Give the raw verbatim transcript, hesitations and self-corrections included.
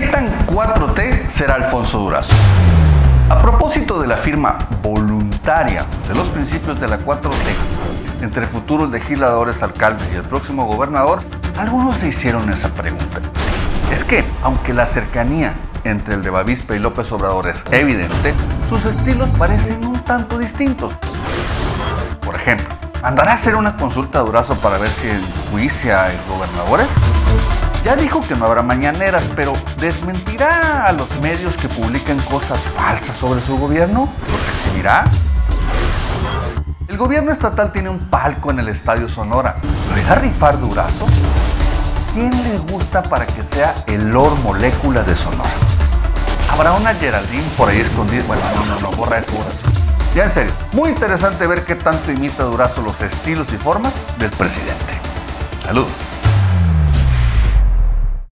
tan cuatro T será Alfonso Durazo? A propósito de la firma voluntaria de los principios de la cuatro T entre futuros legisladores, alcaldes y el próximo gobernador, algunos se hicieron esa pregunta. Es que, aunque la cercanía entre el de Bavispe y López Obrador es evidente, sus estilos parecen un tanto distintos. Por ejemplo, ¿mandará a hacer una consulta a Durazo para ver si enjuicia a gobernadores? Ya dijo que no habrá mañaneras, pero ¿desmentirá a los medios que publican cosas falsas sobre su gobierno? ¿Los exhibirá? El gobierno estatal tiene un palco en el Estadio Sonora. ¿Lo irá a rifar Durazo? ¿Quién le gusta para que sea el Lord Molécula de Sonora? ¿Habrá una Geraldine por ahí escondida? Bueno, no, no, no, borra eso, Durazo. Ya en serio, muy interesante ver qué tanto imita Durazo los estilos y formas del presidente. Saludos.